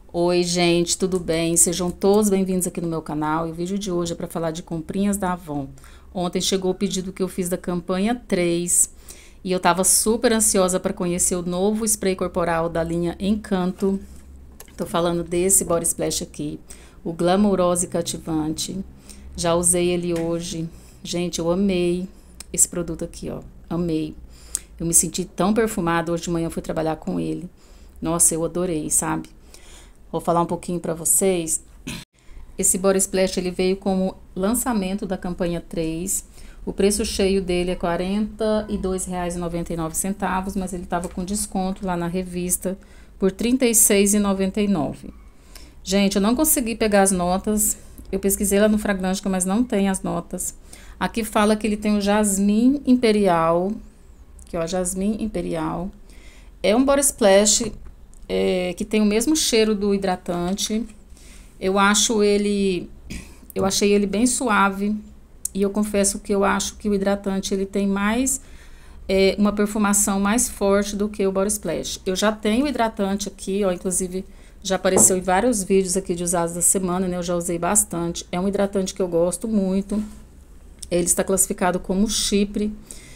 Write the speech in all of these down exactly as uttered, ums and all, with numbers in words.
Oi, gente, tudo bem? Sejam todos bem-vindos aqui no meu canal. E o vídeo de hoje é para falar de comprinhas da Avon. Ontem chegou o pedido que eu fiz da campanha três e eu tava super ansiosa para conhecer o novo spray corporal da linha Encanto. Tô falando desse Body Splash aqui, o Glamourosa e Cativante. Já usei ele hoje. Gente, eu amei esse produto aqui, ó. Amei. Eu me senti tão perfumada. Hoje de manhã eu fui trabalhar com ele. Nossa, eu adorei, sabe? Vou falar um pouquinho para vocês. Esse Body Splash ele veio como lançamento da campanha três. O preço cheio dele é quarenta e dois reais e noventa e nove centavos, mas ele estava com desconto lá na revista por trinta e seis reais e noventa e nove centavos. Gente, eu não consegui pegar as notas. Eu pesquisei lá no Fragrantica, mas não tem as notas. Aqui fala que ele tem o Jasmim Imperial. Aqui, ó, Jasmim Imperial. É um Body Splash é, que tem o mesmo cheiro do hidratante. Eu acho ele... Eu achei ele bem suave. E eu confesso que eu acho que o hidratante ele tem mais... É, uma perfumação mais forte do que o Body Splash. Eu já tenho hidratante aqui, ó, inclusive já apareceu em vários vídeos aqui de usados da semana, né? Eu já usei bastante. É um hidratante que eu gosto muito. Ele está classificado como chipre.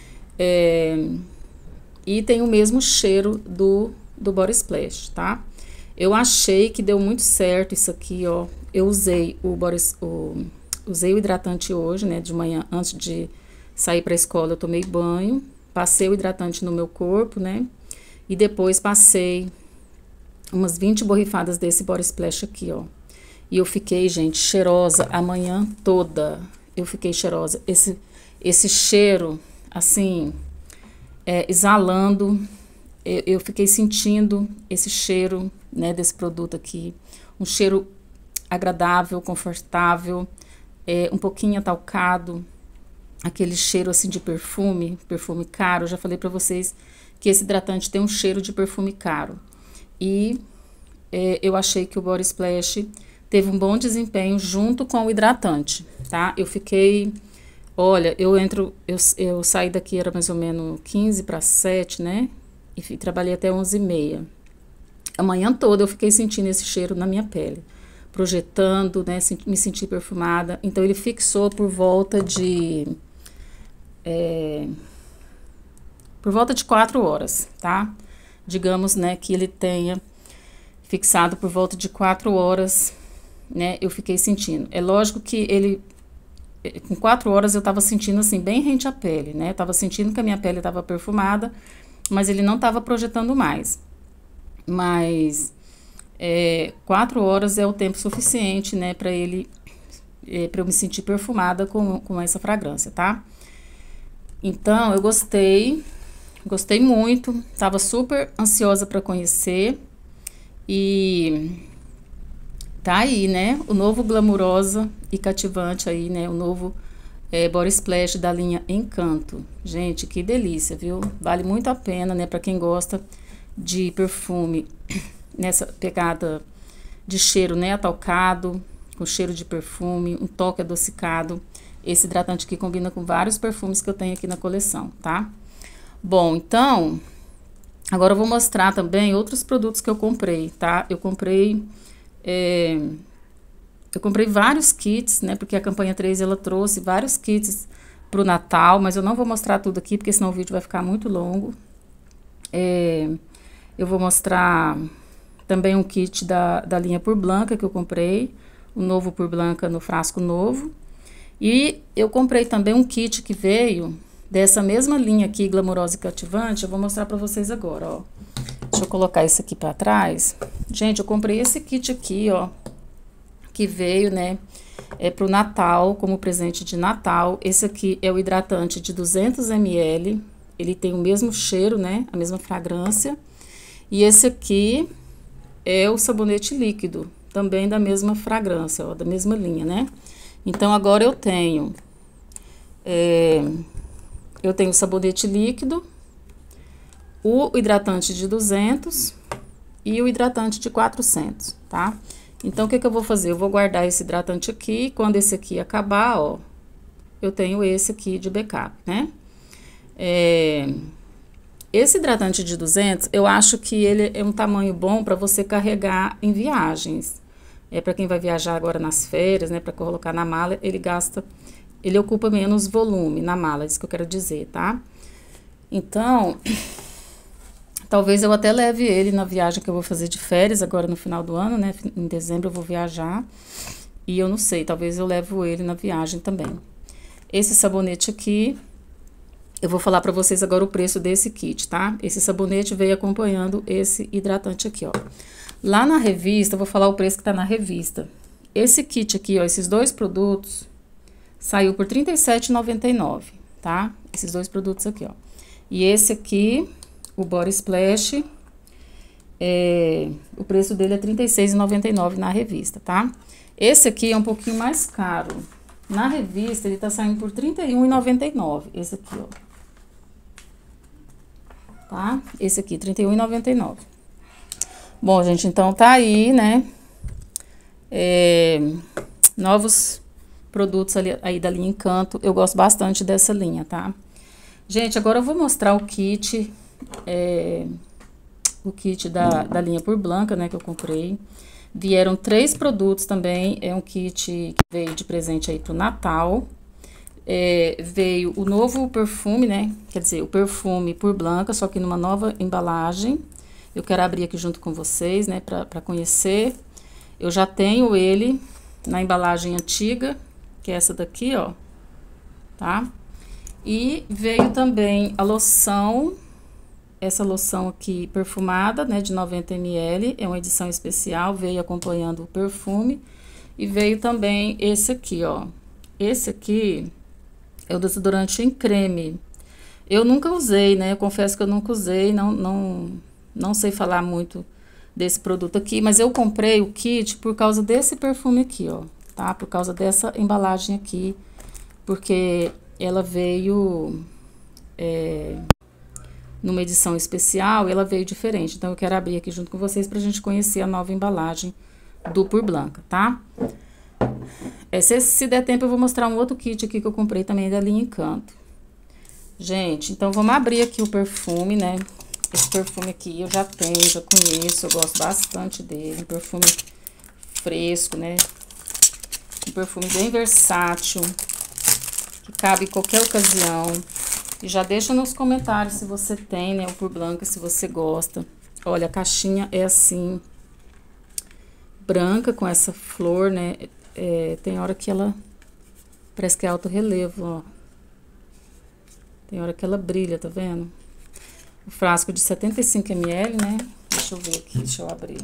É, e tem o mesmo cheiro do, do Body Splash, tá? Eu achei que deu muito certo isso aqui, ó. Eu usei o, body, o, usei o hidratante hoje, né? De manhã, antes de sair para a escola, eu tomei banho. Passei o hidratante no meu corpo, né? E depois passei umas vinte borrifadas desse Body Splash aqui, ó. E eu fiquei, gente, cheirosa a manhã toda. Eu fiquei cheirosa. Esse, esse cheiro, assim, é, exalando. Eu, eu fiquei sentindo esse cheiro, né, desse produto aqui. Um cheiro agradável, confortável, é, um pouquinho atalcado. Aquele cheiro assim de perfume, perfume caro. Eu já falei pra vocês que esse hidratante tem um cheiro de perfume caro. E é, eu achei que o Body Splash teve um bom desempenho junto com o hidratante, tá? Eu fiquei... Olha, eu entro... Eu, eu saí daqui, era mais ou menos quinze para sete, né? E fui, trabalhei até onze e meia. A manhã toda eu fiquei sentindo esse cheiro na minha pele. Projetando, né? Me senti perfumada. Então, ele fixou por volta de... É, por volta de quatro horas, tá? Digamos, né, que ele tenha fixado por volta de quatro horas, né, eu fiquei sentindo. É lógico que ele, com quatro horas eu tava sentindo, assim, bem rente à pele, né? Tava sentindo que a minha pele tava perfumada, mas ele não tava projetando mais. Mas, é, quatro horas é o tempo suficiente, né, pra ele, é, pra eu me sentir perfumada com, com essa fragrância, tá? Então, eu gostei, gostei muito, tava super ansiosa para conhecer e tá aí, né, o novo Glamourosa e Cativante aí, né, o novo é, Body Splash da linha Encanto. Gente, que delícia, viu? Vale muito a pena, né, para quem gosta de perfume nessa pegada de cheiro, né, atalcado, com cheiro de perfume, um toque adocicado. Esse hidratante aqui combina com vários perfumes que eu tenho aqui na coleção, tá? Bom, então, agora eu vou mostrar também outros produtos que eu comprei, tá? Eu comprei, é, eu comprei vários kits, né? Porque a campanha três, ela trouxe vários kits pro Natal, mas eu não vou mostrar tudo aqui, porque senão o vídeo vai ficar muito longo. É, eu vou mostrar também um kit da, da linha Pur Blanca que eu comprei, o novo Pur Blanca no frasco novo. E eu comprei também um kit que veio dessa mesma linha aqui, Glamourosa e Cativante. Eu vou mostrar pra vocês agora, ó. Deixa eu colocar isso aqui pra trás. Gente, eu comprei esse kit aqui, ó, que veio, né, é pro Natal, como presente de Natal. Esse aqui é o hidratante de duzentos mililitros. Ele tem o mesmo cheiro, né, a mesma fragrância. E esse aqui é o sabonete líquido, também da mesma fragrância, ó, da mesma linha, né? Então, agora eu tenho, é, eu tenho o sabonete líquido, o hidratante de duzentos e o hidratante de quatrocentos, tá? Então, o que que eu vou fazer? Eu vou guardar esse hidratante aqui, quando esse aqui acabar, ó, eu tenho esse aqui de backup, né? É, Esse hidratante de duzentos, eu acho que ele é um tamanho bom para você carregar em viagens. É para quem vai viajar agora nas férias, né, para colocar na mala, ele gasta, ele ocupa menos volume na mala, é isso que eu quero dizer, tá? Então, talvez eu até leve ele na viagem que eu vou fazer de férias agora no final do ano, né? Em dezembro eu vou viajar. E eu não sei, talvez eu levo ele na viagem também. Esse sabonete aqui, eu vou falar pra vocês agora o preço desse kit, tá? Esse sabonete veio acompanhando esse hidratante aqui, ó. Lá na revista, eu vou falar o preço que tá na revista. Esse kit aqui, ó, esses dois produtos, saiu por trinta e sete reais e noventa e nove centavos, tá? Esses dois produtos aqui, ó. E esse aqui, o Body Splash, é, o preço dele é trinta e seis reais e noventa e nove centavos na revista, tá? Esse aqui é um pouquinho mais caro. Na revista, ele tá saindo por trinta e um reais e noventa e nove centavos. Esse aqui, ó. Tá? Esse aqui, trinta e um reais e noventa e nove centavos. Bom, gente, então tá aí, né? É, novos produtos ali, aí da linha Encanto. Eu gosto bastante dessa linha, tá? Gente, agora eu vou mostrar o kit, é, o kit da, da linha Por Blanca, né, que eu comprei. Vieram três produtos também, é um kit que veio de presente aí pro Natal. É, veio o novo perfume, né, quer dizer, o perfume Por Blanca, só que numa nova embalagem. Eu quero abrir aqui junto com vocês, né, pra, pra conhecer. Eu já tenho ele na embalagem antiga, que é essa daqui, ó, tá? E veio também a loção, essa loção aqui perfumada, né, de noventa mililitros, é uma edição especial, veio acompanhando o perfume. E veio também esse aqui, ó. Esse aqui é o desodorante em creme. Eu nunca usei, né, eu confesso que eu nunca usei, não, não, não sei falar muito desse produto aqui, mas eu comprei o kit por causa desse perfume aqui, ó, tá? Por causa dessa embalagem aqui, porque ela veio é, numa edição especial, ela veio diferente. Então, eu quero abrir aqui junto com vocês pra gente conhecer a nova embalagem do Por Blanca, tá? É, se, se der tempo, eu vou mostrar um outro kit aqui que eu comprei também da linha Encanto. Gente, então vamos abrir aqui o perfume, né? Esse perfume aqui eu já tenho, já conheço, eu gosto bastante dele. Um perfume fresco, né? Um perfume bem versátil, que cabe em qualquer ocasião. E já deixa nos comentários se você tem, né, o Por Blanca, se você gosta. Olha, a caixinha é assim, branca com essa flor, né? É, tem hora que ela parece que é alto relevo, ó. Tem hora que ela brilha, tá vendo? O frasco de setenta e cinco mililitros, né? Deixa eu ver aqui, deixa eu abrir.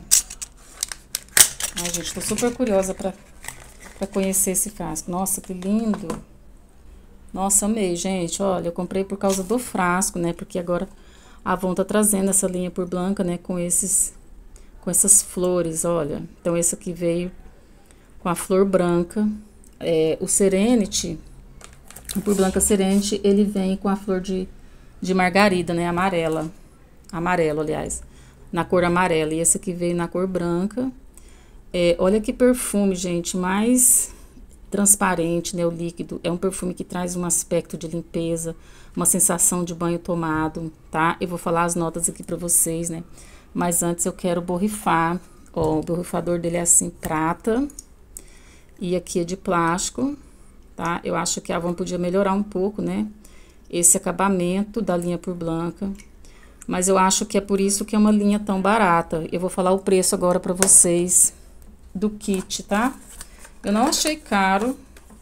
Ai, gente, tô super curiosa pra, pra conhecer esse frasco. Nossa, que lindo! Nossa, amei, gente. Olha, eu comprei por causa do frasco, né? Porque agora a Avon tá trazendo essa linha Por Blanca, né? Com esses, com essas flores, olha. Então, esse aqui veio com a flor branca. É, o Serenity, o Por Blanca Serenity, ele vem com a flor de, de margarida, né? Amarela. Amarelo, aliás. Na cor amarela. E esse aqui veio na cor branca. É, olha que perfume, gente. Mais transparente, né, o líquido. É um perfume que traz um aspecto de limpeza, uma sensação de banho tomado, tá? Eu vou falar as notas aqui pra vocês, né? Mas antes eu quero borrifar. Ó, o borrifador dele é assim, prata. E aqui é de plástico, tá? Eu acho que a Avon podia melhorar um pouco, né? Esse acabamento da linha Por Blanca. Mas eu acho que é por isso que é uma linha tão barata. Eu vou falar o preço agora pra vocês do kit, tá? Eu não achei caro,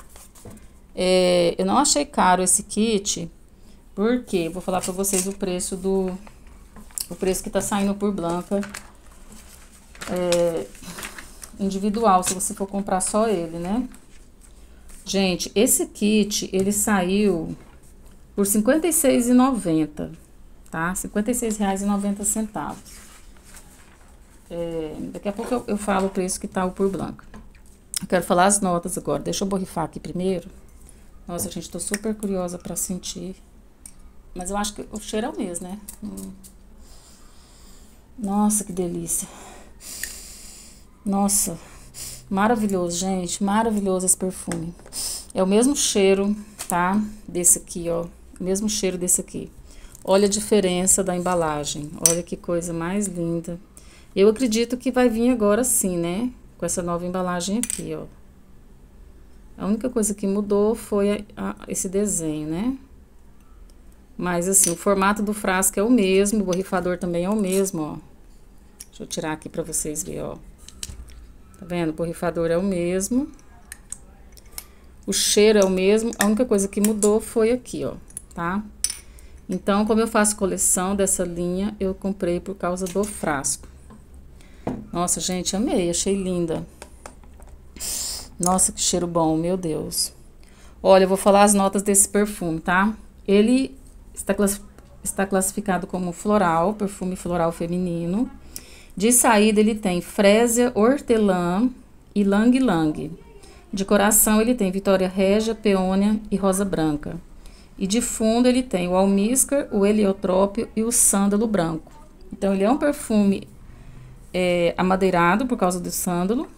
é, eu não achei caro esse kit, porque, vou falar pra vocês o preço do, o preço que tá saindo Por Blanca, é, individual, se você for comprar só ele, né? Gente, esse kit, ele saiu por cinquenta e seis reais e noventa centavos, tá? cinquenta e seis reais e noventa centavos. É, daqui a pouco eu, eu falo o preço que tá o Por Blanca. Eu quero falar as notas agora. Deixa eu borrifar aqui primeiro. Nossa, gente, tô super curiosa pra sentir. Mas eu acho que o cheiro é o mesmo, né? Hum. Nossa, que delícia. Nossa, maravilhoso, gente. Maravilhoso esse perfume. É o mesmo cheiro, tá? Desse aqui, ó. O mesmo cheiro desse aqui. Olha a diferença da embalagem. Olha que coisa mais linda. Eu acredito que vai vir agora sim, né? Com essa nova embalagem aqui, ó. A única coisa que mudou foi a, a, esse desenho, né? Mas assim, o formato do frasco é o mesmo, o borrifador também é o mesmo, ó. Deixa eu tirar aqui pra vocês verem, ó. Tá vendo? O borrifador é o mesmo. O cheiro é o mesmo. A única coisa que mudou foi aqui, ó, tá? Então, como eu faço coleção dessa linha, eu comprei por causa do frasco. Nossa, gente, amei, achei linda. Nossa, que cheiro bom, meu Deus. Olha, eu vou falar as notas desse perfume, tá? Ele está, class... está classificado como floral, perfume floral feminino. De saída, ele tem frésia, hortelã e lang-lang. De coração, ele tem Vitória Régia, peônia e rosa branca. E de fundo, ele tem o almíscar, o heliotrópio e o sândalo branco. Então, ele é um perfume é, amadeirado por causa do sândalo.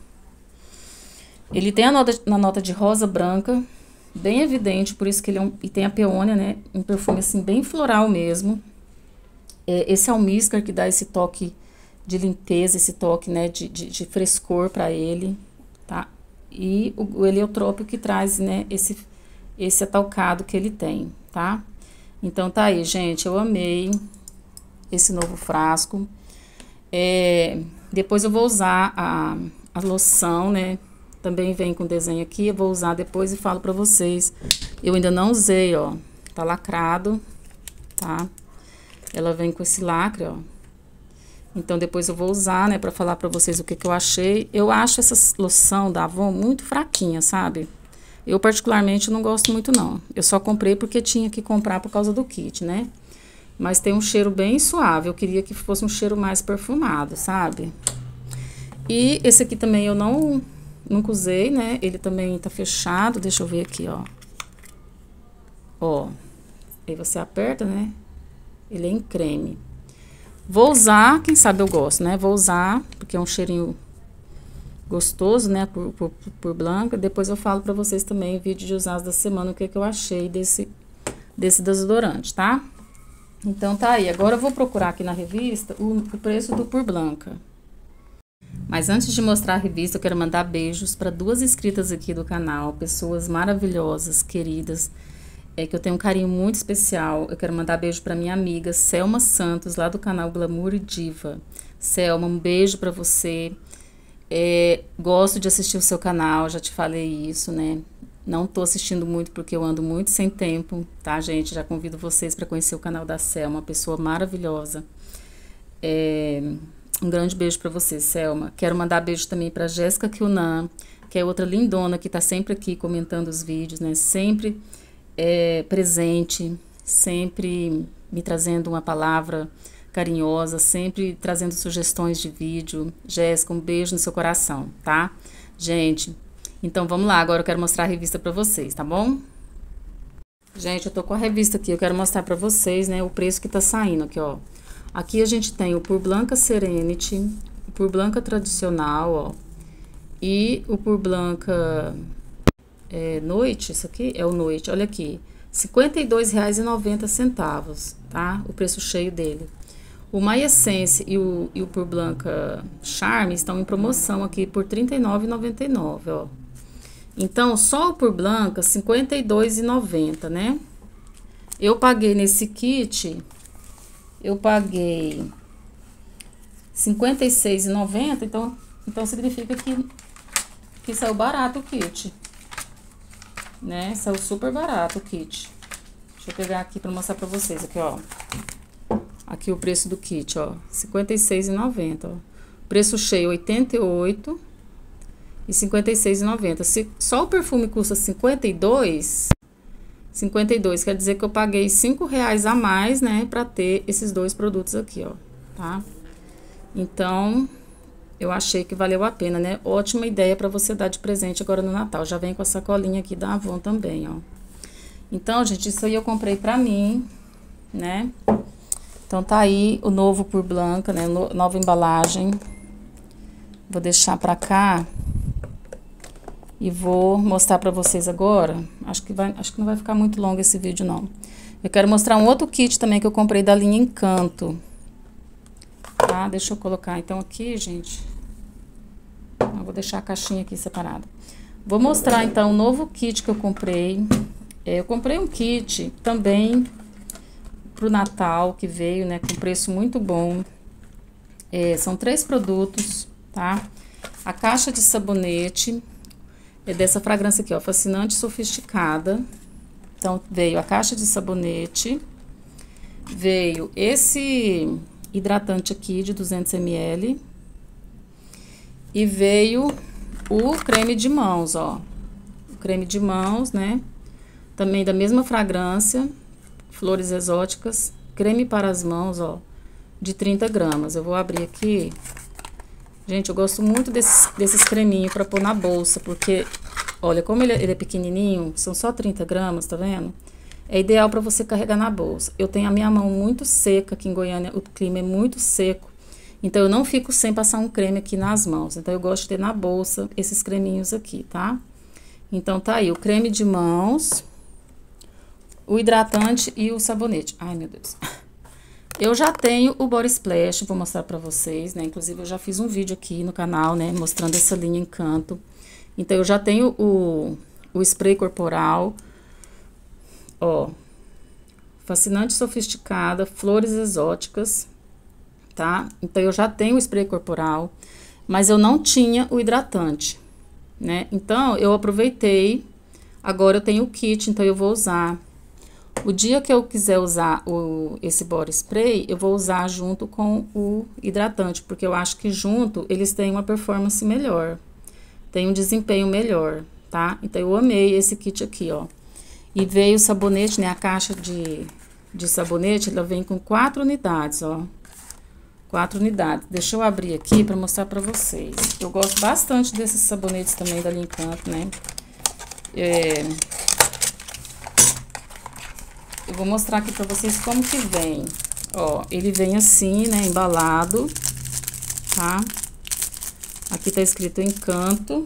Ele tem a nota, na nota de rosa branca, bem evidente, por isso que ele é um... E tem a peônia, né? Um perfume, assim, bem floral mesmo. É, esse almíscar que dá esse toque de limpeza, esse toque, né, de, de, de frescor para ele, tá? E o, o heliotrópio que traz, né, esse, esse atalcado que ele tem, tá? Então, tá aí, gente, eu amei esse novo frasco. É, depois eu vou usar a, a loção, né? Também vem com desenho aqui, eu vou usar depois e falo pra vocês. Eu ainda não usei, ó, tá lacrado, tá? Ela vem com esse lacre, ó. Então, depois eu vou usar, né, pra falar pra vocês o que que eu achei. Eu acho essa loção da Avon muito fraquinha, sabe? Eu, particularmente, não gosto muito, não. Eu só comprei porque tinha que comprar por causa do kit, né? Mas tem um cheiro bem suave. Eu queria que fosse um cheiro mais perfumado, sabe? E esse aqui também eu não... Nunca usei, né? Ele também tá fechado. Deixa eu ver aqui, ó. Ó. Aí você aperta, né? Ele é em creme. Vou usar, quem sabe eu gosto, né? Vou usar, porque é um cheirinho gostoso, né? Por, por, por Blanca. Depois eu falo pra vocês também, vídeo de usados da semana, o que que eu achei desse, desse desodorante, tá? Então, tá aí. Agora eu vou procurar aqui na revista o, o preço do Por Blanca. Mas antes de mostrar a revista, eu quero mandar beijos para duas inscritas aqui do canal, pessoas maravilhosas, queridas, é que eu tenho um carinho muito especial. Eu quero mandar beijo para minha amiga Selma Santos, lá do canal Glamour e Diva. Selma, um beijo para você. É, gosto de assistir o seu canal, já te falei isso, né? Não tô assistindo muito porque eu ando muito sem tempo, tá, gente? Já convido vocês para conhecer o canal da Selma, uma pessoa maravilhosa. É... Um grande beijo pra você, Selma. Quero mandar beijo também pra Jéssica Kilnan, que é outra lindona que tá sempre aqui comentando os vídeos, né? Sempre é, presente, sempre me trazendo uma palavra carinhosa, sempre trazendo sugestões de vídeo. Jéssica, um beijo no seu coração, tá? Gente, então vamos lá. Agora eu quero mostrar a revista pra vocês, tá bom? Gente, eu tô com a revista aqui. Eu quero mostrar pra vocês, né, o preço que tá saindo aqui, ó. Aqui a gente tem o Por Blanca Serenity, o Por Blanca Tradicional, ó, e o Por Blanca é, Noite, isso aqui é o Noite, olha aqui, cinquenta e dois reais e noventa centavos, tá? O preço cheio dele. O My Essence e o, e o Por Blanca Charme estão em promoção aqui por trinta e nove reais e noventa e nove centavos, ó. Então, só o Por Blanca, cinquenta e dois reais e noventa centavos, né? Eu paguei nesse kit... Eu paguei cinquenta e seis reais e noventa centavos, então, então significa que, que saiu barato o kit, né? Saiu super barato o kit. Deixa eu pegar aqui pra mostrar pra vocês, aqui, ó. Aqui o preço do kit, ó, cinquenta e seis reais e noventa centavos, ó. Preço cheio, oitenta e oito reais e cinquenta e seis reais e noventa centavos. Se só o perfume custa cinquenta e dois reais... cinquenta e dois, quer dizer que eu paguei cinco reais a mais, né, pra ter esses dois produtos aqui, ó, tá? Então, eu achei que valeu a pena, né? Ótima ideia pra você dar de presente agora no Natal. Já vem com a sacolinha aqui da Avon também, ó. Então, gente, isso aí eu comprei pra mim, né? Então, tá aí o novo Por Blanca, né, no, nova embalagem. Vou deixar pra cá. E vou mostrar pra vocês agora. Acho que, vai, acho que não vai ficar muito longo esse vídeo, não. Eu quero mostrar um outro kit também que eu comprei da linha Encanto. Tá? Deixa eu colocar então aqui, gente. Eu vou deixar a caixinha aqui separada. Vou mostrar então o novo kit que eu comprei. É, eu comprei um kit também pro Natal que veio, né? Com preço muito bom. É, são três produtos, tá? A caixa de sabonete é dessa fragrância aqui, ó, Fascinante Sofisticada. Então, veio a caixa de sabonete, veio esse hidratante aqui de duzentos mililitros e veio o creme de mãos, ó. O creme de mãos, né? Também da mesma fragrância, Flores Exóticas, creme para as mãos, ó, de trinta gramas. Eu vou abrir aqui. Gente, eu gosto muito desses, desses creminhos para pôr na bolsa, porque, olha, como ele, ele é pequenininho, são só trinta gramas, tá vendo? É ideal para você carregar na bolsa. Eu tenho a minha mão muito seca, aqui em Goiânia o clima é muito seco, então eu não fico sem passar um creme aqui nas mãos. Então eu gosto de ter na bolsa esses creminhos aqui, tá? Então tá aí o creme de mãos, o hidratante e o sabonete. Ai, meu Deus. Eu já tenho o Body Splash, vou mostrar pra vocês, né? Inclusive, eu já fiz um vídeo aqui no canal, né? Mostrando essa linha Encanto. Então, eu já tenho o, o spray corporal, ó. Fascinante Sofisticada, Flores Exóticas, tá? Então, eu já tenho o spray corporal, mas eu não tinha o hidratante, né? Então, eu aproveitei, agora eu tenho o kit, então eu vou usar. O dia que eu quiser usar o, esse body spray, eu vou usar junto com o hidratante, porque eu acho que junto eles têm uma performance melhor, tem um desempenho melhor, tá? Então, eu amei esse kit aqui, ó. E veio o sabonete, né? A caixa de, de sabonete, ela vem com quatro unidades, ó. Quatro unidades. Deixa eu abrir aqui pra mostrar pra vocês. Eu gosto bastante desses sabonetes também da linha Encanto, né? É... Eu vou mostrar aqui pra vocês como que vem. Ó, ele vem assim, né, embalado, tá? Aqui tá escrito Encanto.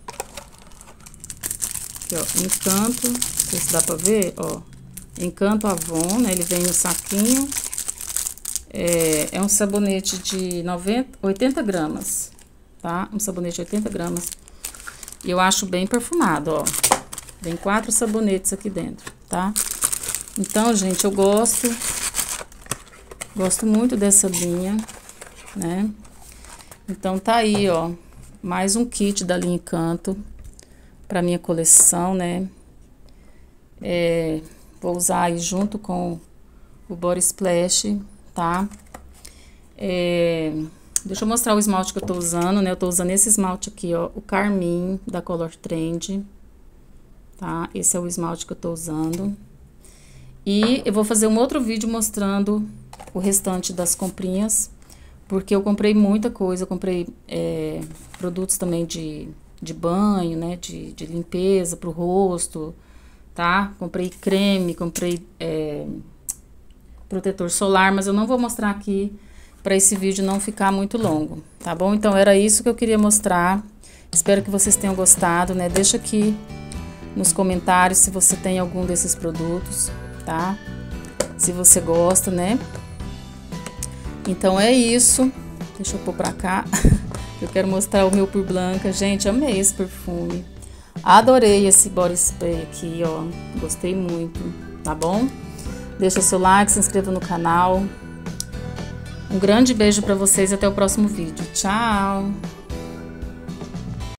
Aqui, ó, Encanto. Não sei se dá pra ver, ó. Encanto Avon, né, ele vem no saquinho. É, é um sabonete de noventa, oitenta gramas, tá? Um sabonete de oitenta gramas. E eu acho bem perfumado, ó. Vem quatro sabonetes aqui dentro, tá? Então, gente, eu gosto, gosto muito dessa linha, né? Então, tá aí, ó, mais um kit da linha Encanto pra minha coleção, né? É, vou usar aí junto com o Body Splash, tá? É, deixa eu mostrar o esmalte que eu tô usando, né? Eu tô usando esse esmalte aqui, ó, o Carmim, da Color Trend, tá? Esse é o esmalte que eu tô usando. E eu vou fazer um outro vídeo mostrando o restante das comprinhas, porque eu comprei muita coisa, eu comprei é, produtos também de, de banho, né, de, de limpeza pro rosto, tá? Comprei creme, comprei é, protetor solar, mas eu não vou mostrar aqui para esse vídeo não ficar muito longo, tá bom? Então era isso que eu queria mostrar, espero que vocês tenham gostado, né? Deixa aqui nos comentários se você tem algum desses produtos, tá? Se você gosta, né? Então é isso. Deixa eu pôr pra cá. Eu quero mostrar o meu Pur Blanca. Gente, amei esse perfume. Adorei esse body spray aqui, ó. Gostei muito, tá bom? Deixa seu like, se inscreva no canal. Um grande beijo pra vocês e até o próximo vídeo. Tchau!